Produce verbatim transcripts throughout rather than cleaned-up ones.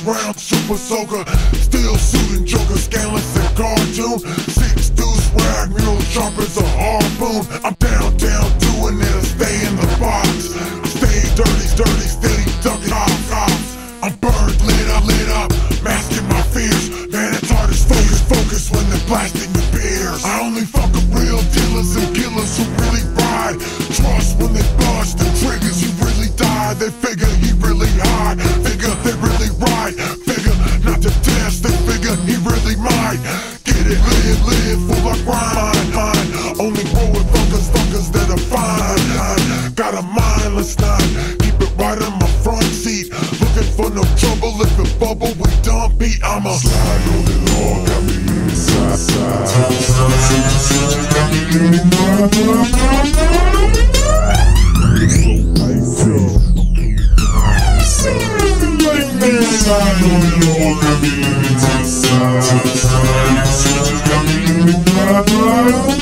round super soaker, still shooting joker, scandalous and cartoon. Six deuce rag mule, sharp as a harpoon. I'm down, down, doing it, I stay in the box. I stay dirty, dirty, steady, ducking off cops. I'm burned, lit up, lit up, masking my fears. Man, it's hard as focus, focus when they're blasting your beers. I only fuck with real dealers and killers who really ride. Trust when they bust the triggers, you really die. They figure he really high, figure they really right. Figure not to test, they figure he really might. Get it, live, live, full of grind, mind. Only roll with fuckers, fuckers that are fine. Got a mindless night, keep it right in my front seat. Looking for no trouble, if it bubble, we don't beat. I'm a slide on the law, got me inside, side, side. Got me slide on the law, got me inside, side, got me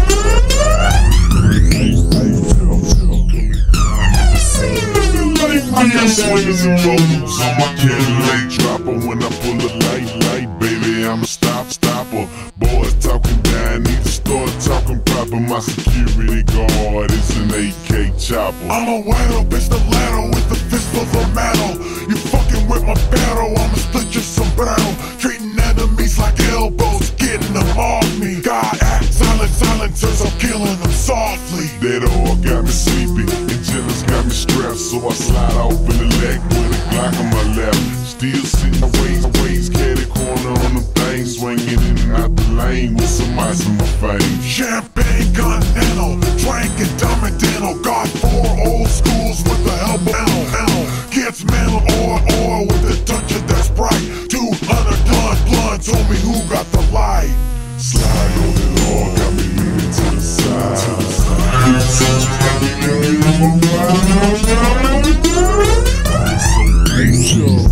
I got swingers and rolls on my Cadillac dropper. When I pull a light, light, baby, I'm a stop, stopper. Boys talking down, need to start talking proper. My security guard is an A K chopper. I'm a widow, bitch, the ladder with a fist full of metal. You fucking with my battle, I'ma split your sombrero. Treating enemies like elbows, getting them off me. God act silent, silencers, I'm killing them softly. That all got me sleepy, and jealous got me strapped, so I slide off in the leg with a Glock on my lap. Still sitting ways, ways, catty corner on them things, swinging in and out the lane with some ice in my face. Champagne Continental, drinking Dominical. Got four old schools with the elbow, elbow. Kids mental or or with the touch of that Sprite. Two hundred blunt, blunt, told me who got the light. Slide on the law, got me leaning to the side. To the side. Got me leaning on the side. I'm so anxious.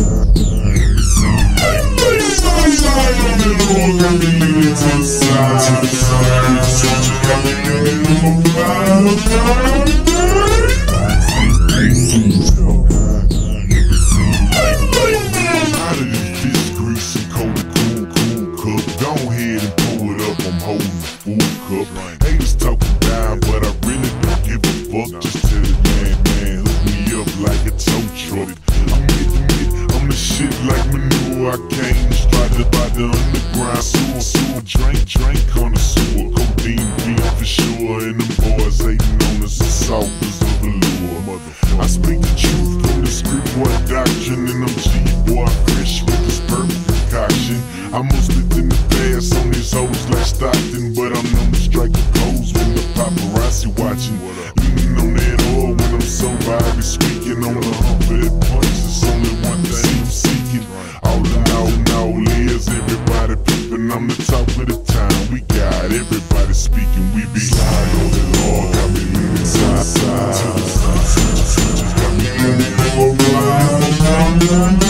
Slide on the law, got me leaning to the side. To the side. Got me leaning on the side. Out of this fish grease and cold and cool, cool cup. Go ahead and pull it up, I'm holding the full cup. Haters talking down, but I really don't give a fuck. Just tell the man, man, hook me up like a tow truck. I'm getting it, I'm the shit like manure. I came straight by the underground sewer, sewer, drink, drink on the sewer. Codeine being for sure, and them boys hating on us as softers of the lure. I speak the truth from the script, boy doctrine, and I'm G, boy fresh with this perfect concoction. I must have in the past on these hoes like Stockton, but I'm known to strike a pose when the paparazzi watching. Leaning on that oil when I'm so vibey, speaking on the hump of that punch. It's only one thing I'm seeking. All in all, in all is everybody peeping. I'm the top of the town. We got everybody speaking. We be slide on the law, got me leaning side, side, to the side. Got me leaning on the side.